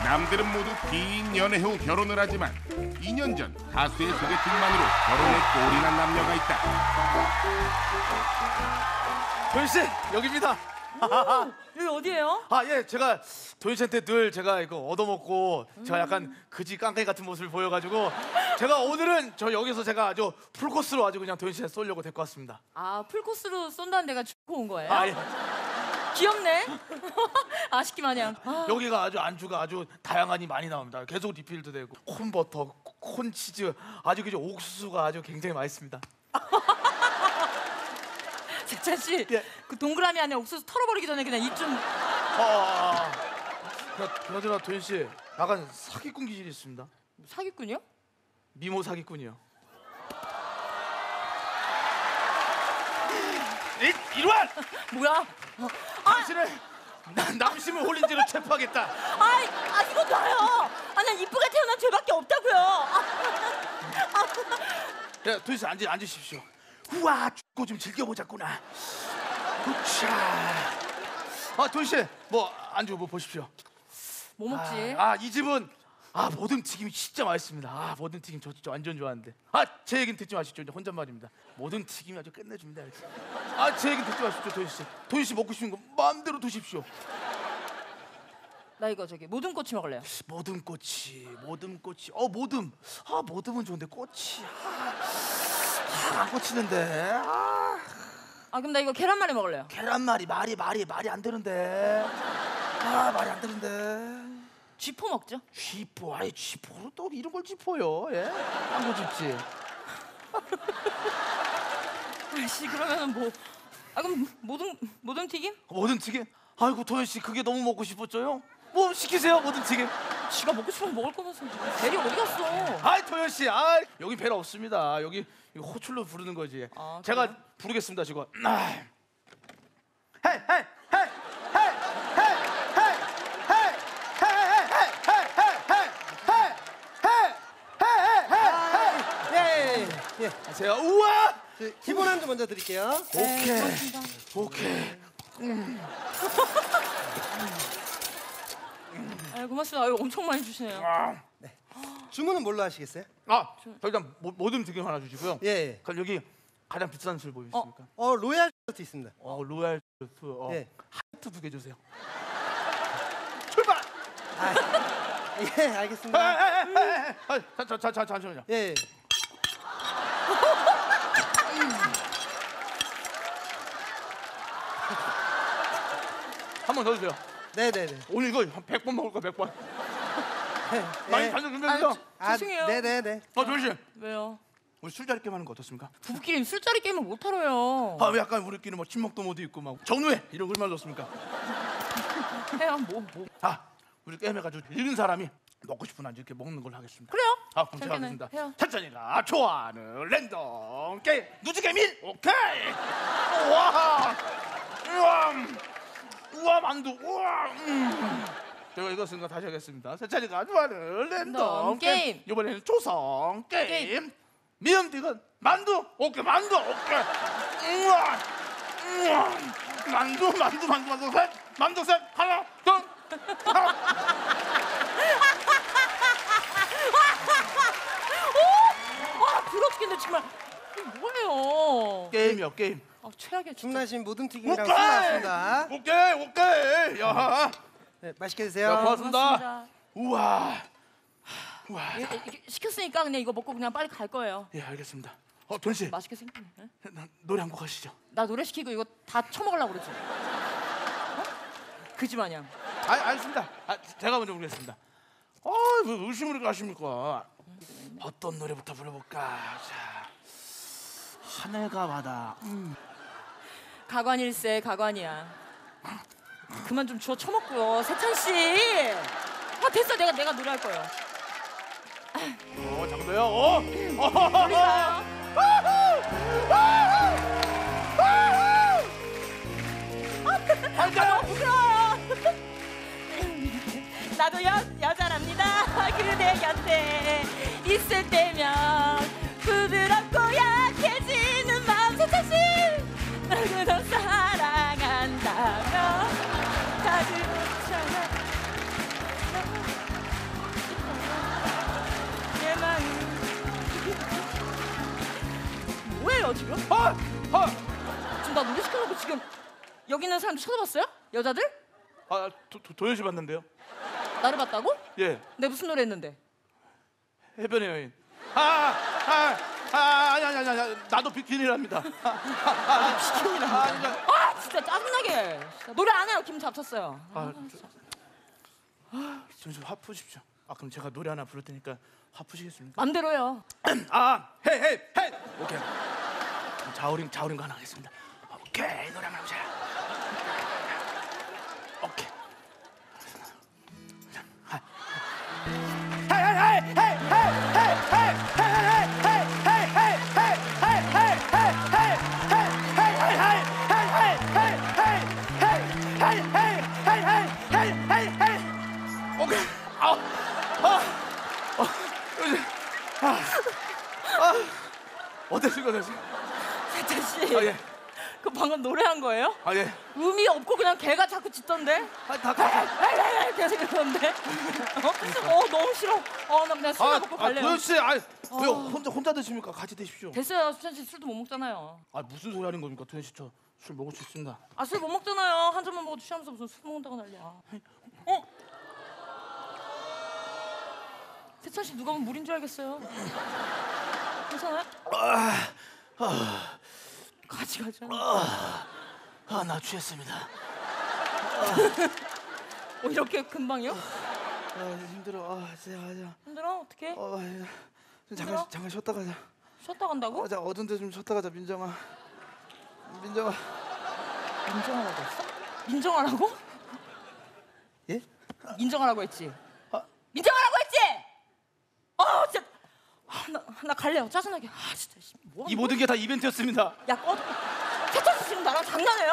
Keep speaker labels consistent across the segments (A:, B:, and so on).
A: 남들은 모두 긴 연애 후 결혼을 하지만 2년 전 가수의 소개팅만으로 결혼에 꼴이 난 남녀가 있다.
B: 도현씨 여기입니다.
C: 여기 어디예요?
B: 예, 제가 도현씨한테 늘 제가 이거 얻어먹고 제가 약간 그지 깡패 같은 모습을 보여가지고 제가 오늘은 저 여기서 제가 아주 풀코스로 아주 그냥 도현씨한테 쏘려고 데리고 왔습니다.
C: 아, 풀코스로 쏜다는 데가 죽고 온 거예요?
B: 예.
C: 귀엽네. 아쉽기 마냥.
B: 여기가 아주 안주가 아주 다양하니 많이 나옵니다. 계속 리필도 되고 콘버터, 콘치즈, 아주 그저 옥수수가 아주 굉장히 맛있습니다.
C: 세찬 씨,
B: 예.
C: 그 동그라미 안에 옥수수 털어버리기 전에 그냥 입 좀.
B: 그나저나 도현 씨, 약간 사기꾼 기질이 있습니다.
C: 사기꾼이요?
B: 미모 사기꾼이요. 이루한!
C: 뭐야?
B: 당신을 남심을 홀린 죄로 체포하겠다.
C: 이건 나요. 난 이쁘게 태어난 죄밖에 없다고요.
B: 야, 도현 씨 앉으십시오. 우와, 축구 좀 즐겨보자꾸나. 우차. 도현 씨, 뭐 안주 뭐 보십시오.
C: 뭐 먹지?
B: 이 집은 모듬 튀김이 진짜 맛있습니다. 모듬 튀김 저 완전 좋아하는데. 제 얘기는 듣지 마십시오. 이제 혼잣말입니다. 모듬 튀김이 아주 끝내줍니다. 제 얘기는 듣지 마십시오, 도현 씨. 도현 씨 먹고 싶은 거 마음대로 드십시오.
C: 나 이거 모듬꼬치 먹을래요.
B: 모듬꼬치. 모듬은 좋은데 꼬치. 안 꽂히는데.
C: 그럼 나 이거 계란말이 먹을래요.
B: 계란말이 말이 안 되는데. 말이 안 되는데.
C: 쥐포 먹죠.
B: 쥐포. 쥐포로 또 이런 걸 짚어요. 예? 딴거 짚지.
C: 아이씨, 그러면은 뭐? 그럼 모듬튀김?
B: 모듬튀김? 아이고 도현 씨 그게 너무 먹고 싶었죠요? 뭐 시키세요 모듬튀김.
C: 지가 먹고 싶으면 먹을 거면서 대리 어디 갔어?
B: 도현 씨, 여기 배 없습니다. 여기 이거 호출로 부르는 거지. 제가
C: 그래요?
B: 부르겠습니다 지금.
D: 예.
B: 안녕하세요. 우와.
D: 기본 한주 먼저 드릴게요.
B: 오케이.
C: 고맙습니다. 엄청 많이 주시네요.
D: 주문은 뭘로 하시겠어요?
B: 일단 모듬튀김 하나 주시고요.
D: 예.
B: 그럼 여기 가장 비싼 술 뭐 있습니까?
D: 로얄 소트 있습니다.
B: 로얄 소스.
D: 예.
B: 하트 2개 주세요. 출발.
D: 예, 알겠습니다.
B: 잠시만요.
D: 예.
B: 한 번 더 주세요.
D: 네네네.
B: 오늘 이거 한 100번 먹을 거 100번. 많이 잔뜩 준비해주세요.
C: 죄송해요.
D: 네네네.
B: 조현 씨,
C: 왜요?
B: 우리 술자리 게임 하는 거 어떻습니까?
C: 부부끼리 술자리 게임을 못 하러요.
B: 왜 약간 우리끼리 뭐 친목도 못 있고 막 정우회 이런 거 얼마나 좋습니까?
C: 해요. 뭐.
B: 우리 게임 해가지고 이긴 사람이 먹고 싶은 안주 이렇게 먹는 걸로 하겠습니다.
C: 그래요?
B: 그럼 제가
C: 재밌겠네.
B: 하겠습니다.
C: 해요.
B: 찬찬이가 좋아하는 랜덤 게임 누즈개밀. 오케이. 우와 만두. 우와. 제가 이것은 다시 하겠습니다. 찬찬이가 좋아하는 랜덤 게임. 이번에는 조성 게임. 미음디은 만두. 오케이 만두. 오케이. 우와. 만두 셋. 만두 셋. 하나 둘.
C: 부럽겠네 정말. 이게 뭐예요?
B: 게임이요 게임.
C: 최악이야 진짜.
D: 주문하신 모듬튀김이랑 술 나왔습니다.
B: 오케이. 야.
D: 네, 맛있게 드세요.
B: 고맙습니다. 우와.
C: 이게 시켰으니까 그냥 이거 먹고 그냥 빨리 갈 거예요.
B: 예, 알겠습니다. 도현 씨.
C: 맛있게 생겼네.
B: 노래 한 곡 하시죠.
C: 나 노래 시키고 이거 다 처먹으려고 그러지. 그지 마냥.
B: 알겠습니다. 제가 먼저 부르겠습니다. 왜 의심을 가십니까? 어떤 노래부터 불러볼까? 자, 하늘과 바다.
C: 가관일세 가관이야. 그만 좀 주워 처먹고요, 세찬 씨. 됐어, 내가 노래할 거예요.
B: 장도요.
C: 우리 가요. 너무 부끄러워요. 나도 여자랍니다. 그대 곁에 있을 때면 부드럽고 약해지는 마음. 세찬 씨, 널 더 사랑한다며 가슴 뭐예요 지금? 지금 나 노래시키려고 지금 여기 있는 사람들 쳐다봤어요? 여자들?
B: 도현 씨 봤는데요.
C: 나를 봤다고?
B: 예,
C: 내가 무슨 노래 했는데?
B: 해변의 여인. 아니, 나도 비키니랍니다.
C: 아 진짜 짜증나게. 진짜 노래 안 해요. 기분 잡쳤어요.
B: 좀 화 푸십시오. 그럼 제가 노래 하나 부를 테니까 화 푸시겠습니까?
C: 맘대로요.
B: 헤이. 오케이. 자우림 거 하나 하겠습니다. 오케이, 노래 한번 해보자. 오케이. 오케이. 어땠습니까,
C: 세찬 씨.
B: 예.
C: 그 방금 노래한 거예요?
B: 예.
C: 의미 없고 그냥 개가 자꾸 짖던데? 계속 이러는데? 너무 싫어. 나 그냥 술나 먹고 갈래요.
B: 도현 씨, 왜 혼자 드십니까? 같이 드십시오.
C: 됐어요. 수찬 씨 술도 못 먹잖아요.
B: 무슨 소리 하는 겁니까, 도현 씨? 저 술 먹을 수 있습니다.
C: 술 못 먹잖아요. 한 잔만 먹어도 취하면서 무슨 술 먹는다고 난리야. 세찬 씨 누가 보면 물인 줄 알겠어요. 괜찮아요? 가지.
B: 나 취했습니다.
C: 이렇게 금방이요?
B: 힘들어. 진짜.
C: 힘들어? 어떡해?
B: 잠깐 쉬었다 가자.
C: 쉬었다 간다고?
B: 어두운 데 좀 쉬었다 가자, 민정아.
C: 인정하라고 했어? 인정하라고?
B: 예?
C: 인정하라고 했지? 인정하라고 했지? 진짜 나 갈래요. 짜증나게. 진짜 뭐
B: 이 모든 게 다 이벤트였습니다.
C: 야 꺼져. 세찬 씨 지금 나랑 장난해요?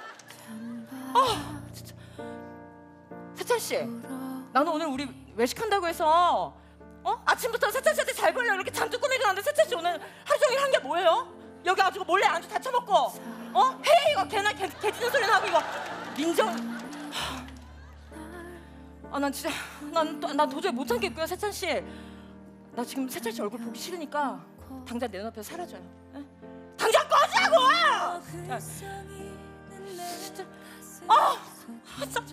C: 진짜. 세찬 씨, 나는 오늘 우리 외식한다고 해서 아침부터 세찬 씨한테 잘 보려고 이렇게 잔뜩 꾸미고 났는데 세찬 씨 오늘 하루 종일 한 게 뭐예요? 여기 아주 몰래 안주 다 처먹고 헤이 이거 개나 개 짖는 소리나 하고 이거 민정. 난 진짜 난 도저히 못 참겠고요. 세찬 씨, 나 지금 세찬 씨 얼굴 보기 싫으니까 당장 내 눈앞에서 사라져요. 에? 당장 꺼지라고! 진짜. 진짜.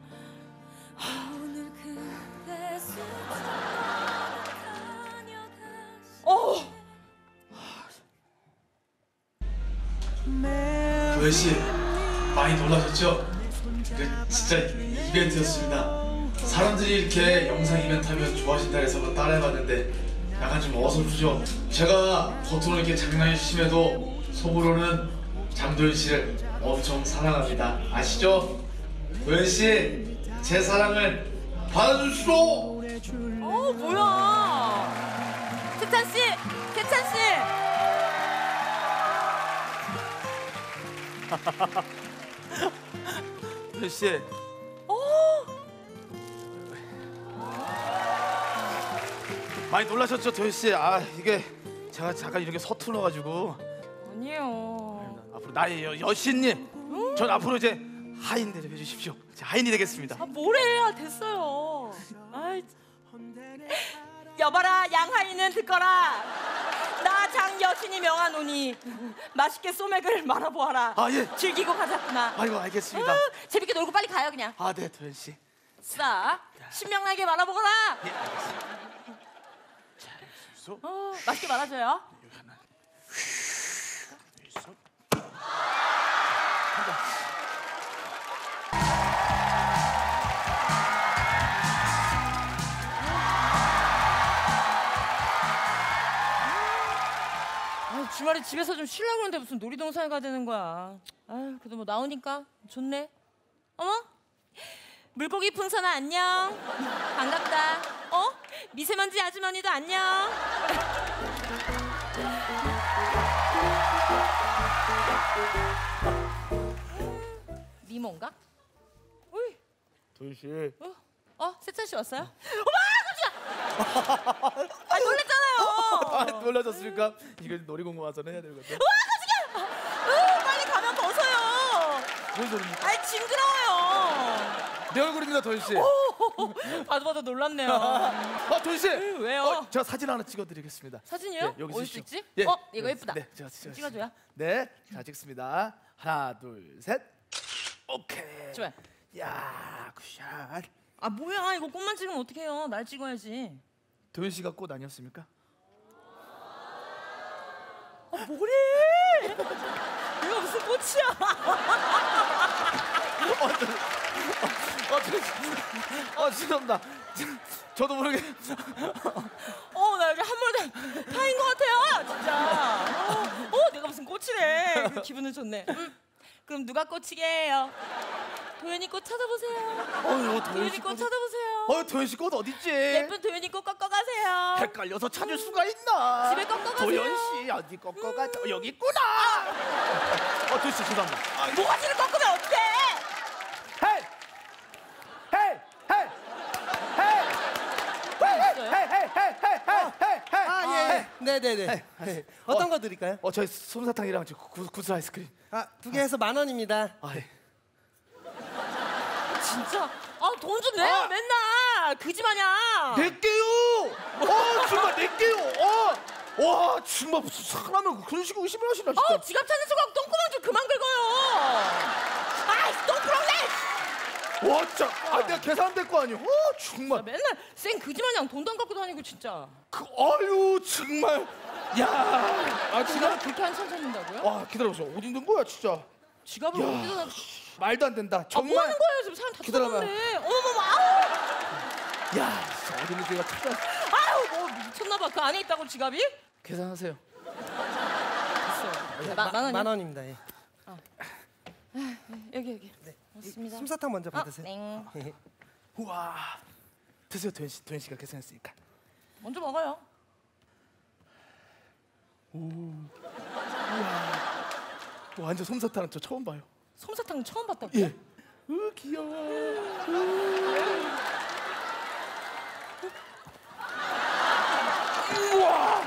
E: 도현 씨 많이 놀라셨죠? 진짜 이벤트였습니다. 사람들이 이렇게 영상 이벤트 하면 좋아하신다 해서 따라해봤는데 약간 좀 어설프죠? 제가 겉으로는 이렇게 장난이 심해도 속으로는 장도연 씨를 엄청 사랑합니다. 아시죠? 도연 씨, 제 사랑을 받아주시오!
C: 뭐야? 세찬 씨!
B: 도현 씨. 많이 놀라셨죠, 도현 씨? 이게 제가 잠깐 이렇게 서툴러가지고.
C: 아니에요.
B: 앞으로 나의 여신님, 전 앞으로 이제 하인대를 해주십시오. 제가 하인이 되겠습니다.
C: 뭐래? 됐어요. 여봐라, 양하이는 듣거라. 나 장여신이 명하노니 맛있게 소맥을 말아보아라.
B: 예.
C: 즐기고 가자꾸나.
B: 아이고, 알겠습니다.
C: 재밌게 놀고 빨리 가요 그냥.
B: 네, 도현 씨.
C: 싸 신명나게 말아보거라.
B: 예, 알겠습니다.
C: 맛있게 말아줘요. 주말에 집에서 좀 쉬려고 하는데 무슨 놀이동산에 가야 되는 거야. 그래도 뭐 나오니까 좋네. 어머? 물고기 풍선아 안녕. 반갑다. 미세먼지 아주머니도 안녕. 미모인가? 우이.
B: 도현 씨.
C: 세찬 씨 왔어요? 어머, 깜짝이야. 놀랬잖아요.
B: 놀라셨습니까? 이거 놀이공원 와서 해야 되거든요.
C: 빨리 가면 벗어요.
B: 뭔 소리입니까?
C: 징그러워요.
B: 내 얼굴입니다, 도현 씨.
C: 봐도 놀랍네요.
B: 도현 씨.
C: 왜요?
B: 제가 사진 하나 찍어드리겠습니다.
C: 사진이요?
B: 네, 여기
C: 어디
B: 주시죠.
C: 찍지?
B: 예.
C: 이거 예쁘다.
B: 네, 제가 찍어드리겠습니다.
C: 찍어줘요.
B: 네, 자 찍습니다. 하나, 둘, 셋. 오케이.
C: 좋아요.
B: 야, 굿샷.
C: 아 뭐야 이거 꽃만 찍으면 어떡해요? 날 찍어야지.
B: 도현 씨가 꽃 아니었습니까?
C: 뭐래? 이거 무슨 꽃이야?
B: 죄송합니다. 저도 모르게.
C: 나 여기 한몰에 파인 것 같아요, 진짜. 내가 무슨 꽃이래. 기분은 좋네. 그럼 누가 꽃이게 해요? 도현이 꽃 찾아보세요. 도현이 꽃 찾아보세요.
B: 도현 씨 꽃 어딨지?
C: 예쁜 도현이 꽃 꺾어 가세요.
B: 헷갈려서 찾을 수가 있나?
C: 집에 꺾어 가세요.
B: 도현 씨 어디 꺾어 가? 여기 있구나. 도현 씨 죄송합니다.
C: 모가지를 꺾으면 어떡해?
B: 헤이! 헤이! 헤이! 헤이!
D: 네네네. 어떤 거 드릴까요?
B: 저희 솜사탕이랑 구슬 아이스크림.
D: 두 개 해서 10,000원입니다.
B: 예.
C: 진짜? 돈 좀 내요 맨날 그지마냥.
B: 내 개요. 정말 내 개요. 와 정말 무슨 사람을 그런 식으로 의심을 하시나 진짜.
C: 지갑 찾는 순간 똥구멍 좀 그만 긁어요. 아이 똥구멍네.
B: 와 진짜. 내가 계산될 거 아니야. 정말.
C: 맨날 쌩 그지마냥 돈도 안 갖고 다니고 진짜.
B: 아유 정말. 야.
C: 지갑을 그렇게 한참 찾는다고요?
B: 기다려보세요. 어디 있는 거야 진짜.
C: 지갑을
B: 야.
C: 어디다 놔?
B: 말도 안 된다.
C: 뭐
B: 정말.
C: 하는 거예요 지금 사람 다
B: 기다려봐요.
C: 찾았는데. 어머머머 아우.
B: 야 진짜 어디 있는 지가 찾아.
C: 아우 뭐 미쳤나봐. 그 안에 있다고 지갑이?
B: 계산하세요.
C: 됐어요. 만 원이요?
D: 10,000원입니다. 예.
C: 여기. 맞습니다.
D: 솜사탕 먼저 받으세요.
C: 네.
B: 우와. 드세요 도현 씨. 도현 씨가 계산했으니까.
C: 먼저 먹어요.
B: 완전 솜사탕은 저 처음 봐요.
C: 솜사탕은 처음 봤다고요?
B: 예. 귀여워. 우와.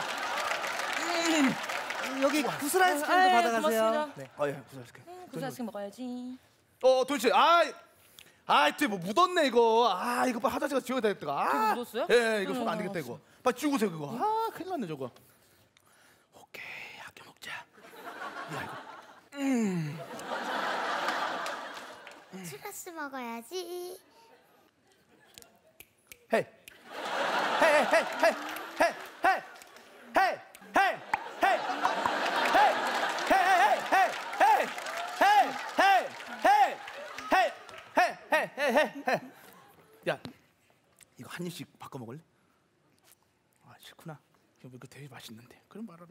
D: 여기 구슬 아이스크림도 받아가세요.
C: 고맙습니다.
D: 네.
B: 예, 구슬.
C: 구사스킨 먹어야지.
B: 도현 씨. 또 뭐 묻었네 이거. 이거 빨리 화장실 가서 지워야 되겠다.
C: 그거 묻었어요?
B: 예, 이거 손 안 되겠다 이거. 빨리 지우고 오세요 그거. 큰일 났네 저거. 오케이, 아껴 먹자. 야 이거.
F: 치라스 먹어야지.
B: 헤이. 헤이 헤이 헤이 헤이 헤이 헤이 헤이 헤이 헤이. 야, 이거 한 입씩 바꿔 먹을래? 싫구나. 이거 되게 맛있는데. 그럼 말아라.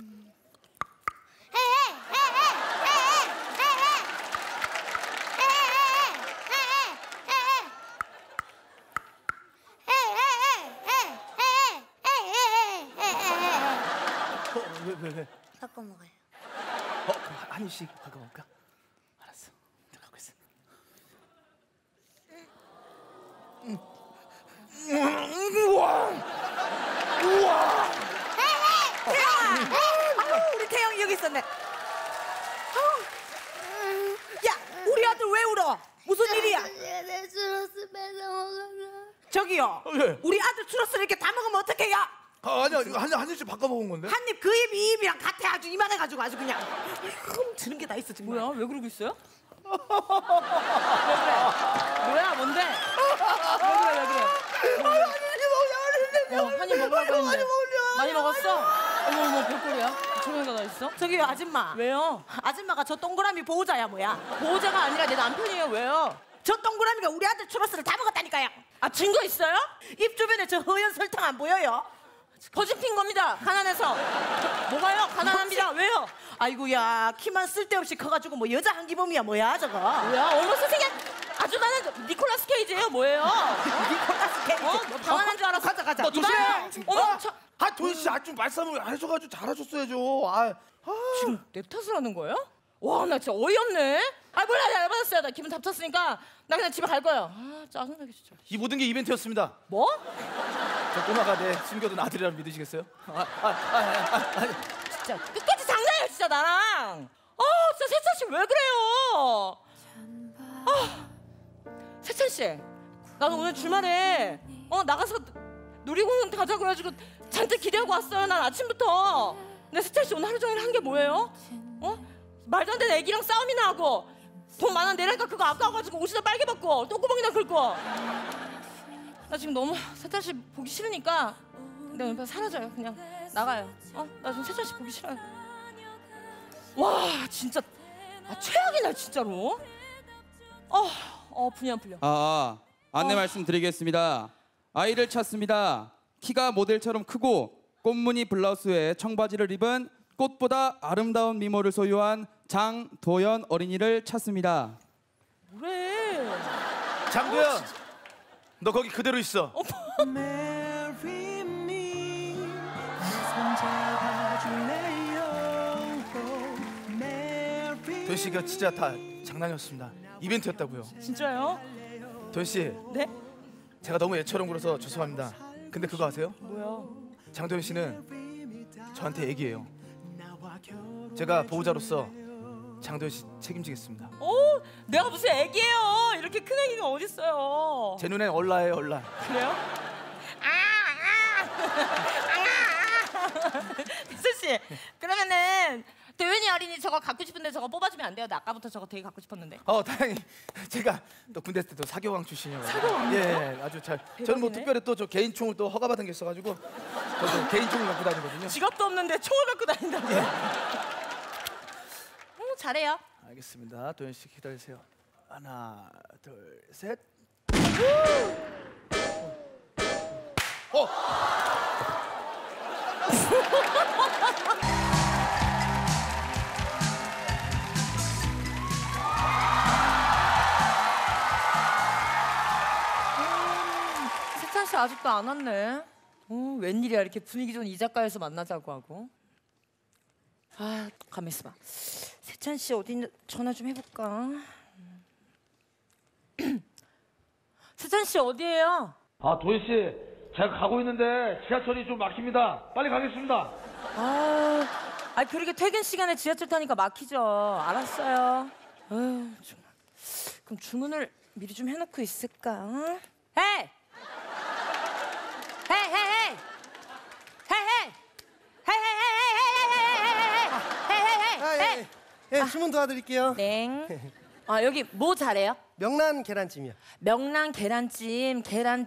B: 왜?
F: 바꿔 먹어요.
B: 그럼 한 입씩 바꿔 먹을까? 알았어. 내가 갖고 있어. 우와.
C: 우리 태영이 여기 있었네. 야, 우리 아들 왜 울어? 무슨 일이야?
F: 내 치라스 뺏어 먹어서.
C: 저기요.
B: 예.
C: 우리 아들 추러스를 이렇게 다 먹으면 어떡해요?
B: 아니야, 이거 한 입씩 바꿔 먹은 건데.
C: 한 입 그 입 이 입이랑 같아 아주 이만해가지고 아주 그냥 드는 게 다 있어 정말. 뭐야? 왜 그러고 있어요? 왜 그래? 뭐야? 뭔데? 왜 그래? 한 입 먹으라고 했는데 많이 먹었어? 어머 별꼴이야? 조명이가 다 있어? 저기요 아줌마. 왜요? 아줌마가 저 동그라미 보호자야 뭐야? 보호자가 아니라 내 남편이에요. 왜요? 저 동그라미가 우리 아들 추러스를 다 먹었다니까요. 증거 있어요? 입 주변에 저 허연 설탕 안 보여요? 거짓 핀 겁니다. 가난해서. 뭐가요? 가난합니다. 왜요? 아이고야 키만 쓸데없이 커가지고 뭐 여자 한기범이야 뭐야 저거. 뭐야? 어머 선생님 아주 나는 니콜라스 케이지예요 뭐예요? 니콜라스 케이지. 너 방황한 줄 알았어. 가자. 너 조심해. 어머
B: 도현 씨 아주 말씀을 해줘가지고 잘하셨어야죠.
C: 지금 내 탓을 하는 거예요? 와 나 진짜 어이없네. 몰라 나 열받았어요. 나 기분 잡쳤으니까 나 그냥 집에 갈 거예요. 짜증나게 진짜.
B: 이 모든 게 이벤트였습니다.
C: 뭐?
B: 저 꼬마가 내 숨겨둔 아들이라면 믿으시겠어요?
C: 진짜 끝까지 장난이야 진짜 나랑. 진짜 세찬 씨 왜 그래요? 세찬 씨 나는 오늘 주말에 나가서 놀이공원 가자고 해가지고 잔뜩 기대하고 왔어요. 난 아침부터. 근데 세찬 씨 오늘 하루 종일 한 게 뭐예요? 말도 안 되는 애기랑 싸움이나 하고 돈 만 원 내라니까 그거 아까워가지고 옷이나 빨개 벗고 똥구멍이나 긁고. 나 지금 너무 세찬 씨 보기 싫으니까 내 눈에서 사라져요. 그냥 나가요. 나 지금 세찬 씨 보기 싫어요. 와 진짜 최악이네 진짜로. 분이 안 풀려.
G: 안내 말씀드리겠습니다. 아이를 찾습니다. 키가 모델처럼 크고 꽃무늬 블라우스에 청바지를 입은 꽃보다 아름다운 미모를 소유한 장도연 어린이를 찾습니다.
C: 뭐래?
B: 장도연, 너 거기 그대로 있어. 도현 씨가 진짜 다 장난이었습니다. 이벤트였다고요.
C: 진짜요?
B: 도현 씨,
C: 네?
B: 제가 너무 애처럼 굴어서 죄송합니다. 근데 그거 아세요?
C: 뭐야?
B: 장도연 씨는 저한테 애기예요. 제가 보호자로서 장도연 씨 책임지겠습니다.
C: 내가 무슨 애기예요? 이렇게 큰 애기가 어딨어요?
B: 제 눈엔 얼라예요, 얼라.
C: 그래요? 미수 씨, 그러면은 도연이 어린이 저거 갖고 싶은데 저거 뽑아주면 안 돼요? 나 아까부터 저거 되게 갖고 싶었는데.
B: 다행히 제가 또 군대 때도 사교광 출신이어서.
C: 사교광이요?
B: 예, 아주 잘. 저는 뭐
C: 대박이네.
B: 특별히 또 저 개인총을 또 허가받은 게 있어가지고 저도 개인총을 갖고 다니거든요.
C: 지갑도 없는데 총을 갖고 다닌다고. 잘해요.
B: 알겠습니다. 도연 씨 기다리세요. 하나, 둘, 셋.
C: 세찬 씨 아직도 안 왔네. 웬일이야 이렇게 분위기 좋은 이 작가에서 만나자고 하고. 가만 있어봐. 세찬 씨 어디 있는 전화 좀 해볼까? 세찬 씨 어디예요?
E: 도현 씨, 제가 가고 있는데 지하철이 좀 막힙니다. 빨리 가겠습니다.
C: 그렇게 퇴근 시간에 지하철 타니까 막히죠. 알았어요. 정말. 그럼 주문을 미리 좀 해놓고 있을까? 헤이! 헤이! 헤이! 헤이! 헤이!
D: 예, 주문 도와드릴게요.
C: 네. 여기 뭐 잘해요?
D: 명란 계란찜이요.
C: 명란 계란찜,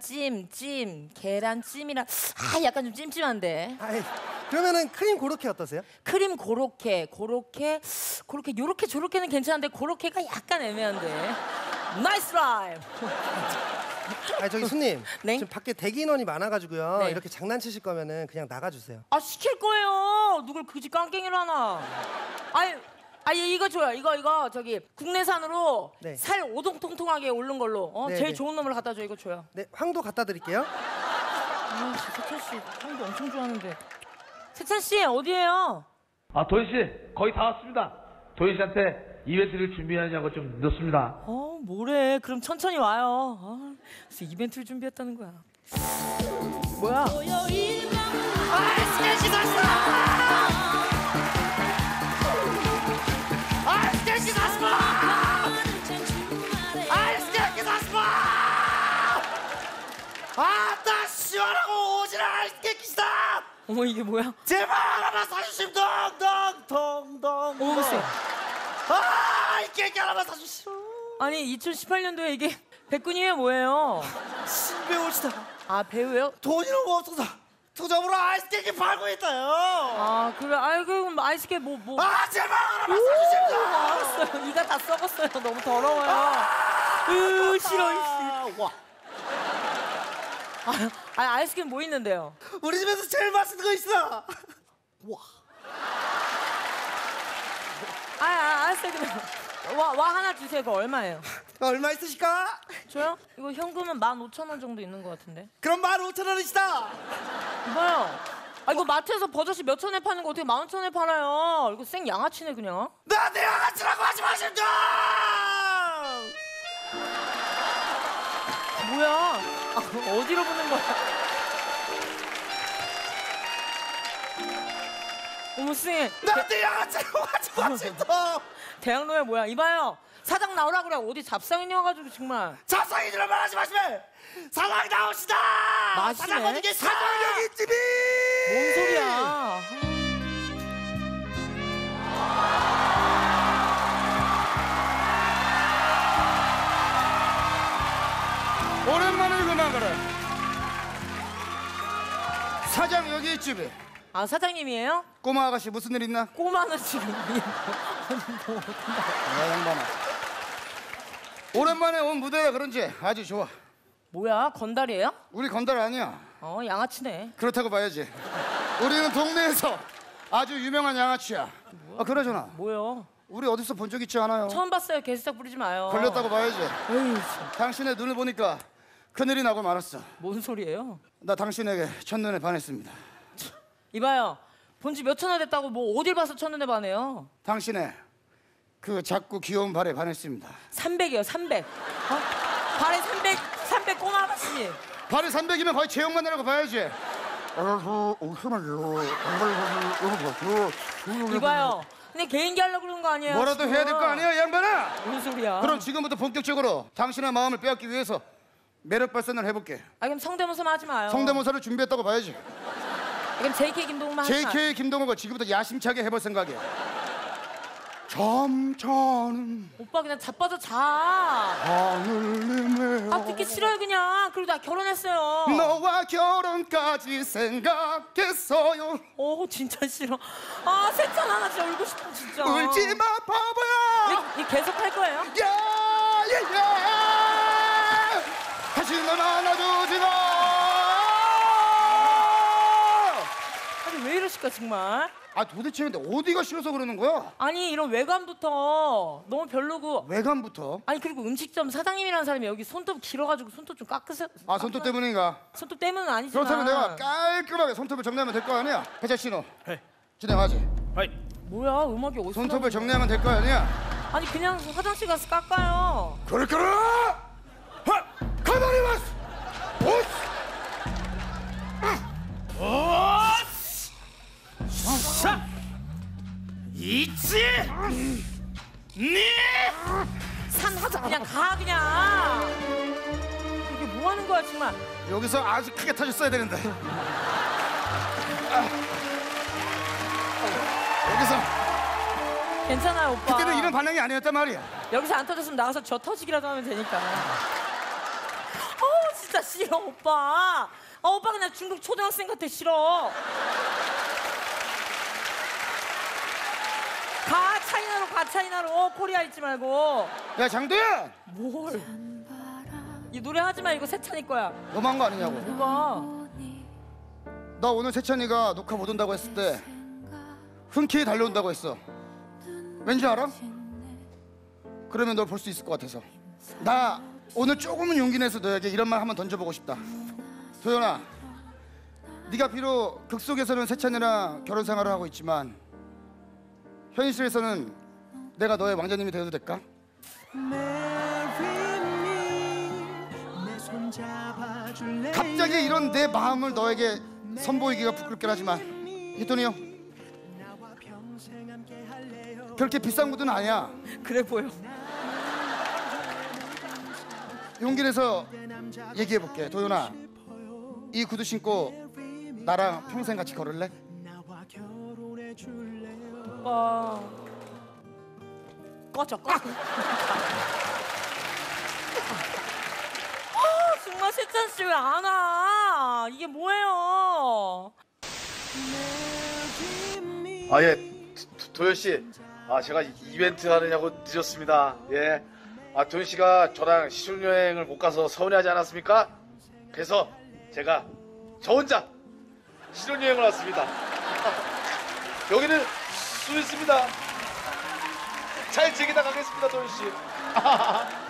C: 계란찜이라 약간 좀 찜찜한데.
D: 그러면은 크림 고로케 어떠세요?
C: 크림 고로케 요렇게 저렇게는 괜찮은데 고로케가 약간 애매한데. 나이스 라임.
D: 저기 손님.
C: 네?
D: 지금 밖에 대기 인원이 많아가지고요.
C: 네.
D: 이렇게 장난치실 거면은 그냥 나가주세요.
C: 시킬 거예요. 누굴 그지 깡깽이를 하나. 이거 줘요. 이거 저기 국내산으로
D: 네.
C: 살 오동통통하게 오른 걸로
D: 네,
C: 제일
D: 네.
C: 좋은 놈을 갖다 줘. 이거 줘요.
D: 네, 황도 갖다 드릴게요.
C: 세찬 씨 향도 엄청 좋아하는데. 세찬 씨 어디예요?
E: 도현 씨, 거의 다 왔습니다. 도현 씨한테 이벤트를 준비하냐고 좀 늦었습니다.
C: 뭐래. 그럼 천천히 와요. 무슨 이벤트를 준비했다는 거야. 뭐야?
D: 나 시원하고 오지랖 깨끼시다.
C: 어머 이게 뭐야?
D: 제발 하나만 사주심 동동동동.
C: 어머 글쎄.
D: 이 깨끼 하나만 사주시오.
C: 아니 2018년도에 이게 백군이에요 뭐예요?
D: 신배 오시다.
C: 배우요?
D: 돈이 너무 없어서 투잡으로 아이스 깨끼 팔고 있다요.
C: 그래. 그럼 아이스케이크 뭐.
D: 제발 하나만 사주십시오.
C: 알았어요. 이가 다 썩었어요. 너무 더러워요. 싫어.
D: 와.
C: 아이스크림 뭐 있는데요?
D: 우리 집에서 제일 맛있는 거 있어.
C: 알았어요. 그럼 와 하나 주세요. 그거 얼마예요?
D: 얼마 있으실까?
C: 저요? 이거 현금은 15,000원 정도 있는 것 같은데.
D: 그럼 15,000원이시다.
C: 이봐요. 이거 마트에서 버젓이 몇 천에 파는 거 어떻게 15,000원에 팔아요? 이거 생 양아치네 그냥.
D: 나한테 양아치라고 하지 마십시오.
C: 뭐야? 어디로 보는 거야? 어머 쌤.
D: 나한테 양아치라고 하지 마십시오.
C: 대학로야 뭐야? 이봐요. 사장 나오라 그래. 어디 잡상인이어가지고 정말.
D: 잡상이들은 말하지 마시면 사장 나오시다.
C: 마시네.
D: 사장 어디 계시다. 사장 여기 있지비.
C: 뭔 소리야?
D: 오랜만에 그만 그래. 사장 여기 있지비.
C: 아 사장님이에요?
D: 꼬마 아가씨 무슨 일 있나?
C: 꼬마는 지금
D: 야 양반아. 오랜만에 온 무대라 그런지 아주 좋아.
C: 뭐야 건달이에요?
D: 우리 건달 아니야.
C: 양아치네.
D: 그렇다고 봐야지. 우리는 동네에서 아주 유명한 양아치야. 아 그러잖아.
C: 뭐요?
D: 우리 어디서 본 적 있지 않아요?
C: 처음 봤어요. 개수작 부리지 마요.
D: 걸렸다고 봐야지.
C: 에이, 참.
D: 당신의 눈을 보니까 큰일이 나고 말았어.
C: 뭔 소리예요?
D: 나 당신에게 첫눈에 반했습니다.
C: 이봐요. 본지 몇 천원 됐다고 뭐 어딜 봐서 첫눈에 반해요?
D: 당신의 그 작고 귀여운 발에 반했습니다.
C: 300이요 300. 발에 300 꼬마 아가씨.
D: 발이 300이면 거의 제형만이라고 봐야지.
C: 이봐요. 근데 개인기 하려고 그러는 거 아니에요?
D: 뭐라도
C: 지금?
D: 해야 될 거 아니야, 이 양반아?
C: 무슨 소리야?
D: 그럼 지금부터 본격적으로 당신의 마음을 빼앗기 위해서 매력 발산을 해볼게.
C: 그럼 성대모사만 하지 마요.
D: 성대모사를 준비했다고 봐야지.
C: 그럼 JK 김동만 하지 마.
D: JK 김동욱을 지금부터 야심차게 해볼 생각이야. 점차는
C: 오빠 그냥 자빠져 자.
D: 하늘님의
C: 듣기 싫어요 그냥. 그리고 나 결혼했어요.
D: 너와 결혼까지 생각했어요.
C: 진짜 싫어. 세찬 하나 진짜 울고 싶어 진짜.
D: 울지마 바보야.
C: 이 계속 할 거예요?
D: 야야야 다시는 안아주지 마.
C: 아니 왜 이러실까 정말?
D: 도대체 근데 어디가 싫어서 그러는 거야?
C: 아니 이런 외관부터 너무 별로고.
D: 외관부터?
C: 아니 그리고 음식점 사장님이라는 사람이 여기 손톱 길어가지고 손톱 좀 깎으세요.
D: 손톱 때문인가?
C: 손톱 때문은 아니지만.
D: 그렇다면 내가 깔끔하게 손톱을 정리하면 될 거 아니야? 회차 신호 진행하지.
C: 뭐야 음악이 어디서
D: 손톱을
C: 나오는
D: 정리하면 될 거 아니야?
C: 거야? 아니 그냥 화장실 가서 깎아요.
D: 그럴까라! 가만히 왔어!
E: 있지?
C: 산 하자 그냥 가 그냥. 이게 뭐 하는 거야 정말.
D: 여기서 아주 크게 터졌어야 되는데. 여기서
C: 괜찮아요 오빠.
D: 그때는 이런 반응이 아니었단 말이야.
C: 여기서 안 터졌으면 나가서 저 터지기라도 하면 되니까. 진짜 싫어 오빠. 오빠 그냥 중국 초등학생 같아 싫어. 가 차이나로 코리아 있지 말고.
D: 야 장도연!
C: 뭘? 이 노래 하지 마. 이거 세찬이 거야.
D: 너무한 거 아니냐고.
C: 뭐가?
D: 나 오늘 세찬이가 녹화 못 온다고 했을 때 흔쾌히 달려온다고 했어. 왠지 알아? 그러면 널 볼 수 있을 것 같아서. 나 오늘 조금은 용기 내서 너에게 이런 말 한번 던져보고 싶다. 도연아, 네가 비록 극속에서는 세찬이랑 결혼 생활을 하고 있지만 현실에서는 내가 너의 왕자님이 되어도 될까? 갑자기 이런 내 마음을 너에게 선보이기가 부끄럽긴 하지만 희돈이 형, 그렇게 비싼 구두는 아니야.
C: 그래 보여.
D: 용기 내서 얘기해볼게. 도연아, 이 구두 신고 나랑 평생 같이 걸을래?
C: 오빠. 꺼져. 정말 세찬 씨 왜 안 와? 이게 뭐예요?
E: 도현 씨, 제가 이벤트 하느냐고 늦었습니다. 예. 도현 씨가 저랑 시술여행을 못 가서 서운해하지 않았습니까? 그래서 제가 저 혼자 신혼여행을 왔습니다. 여기는 스위스입니다. 잘 즐기다 가겠습니다, 도현 씨.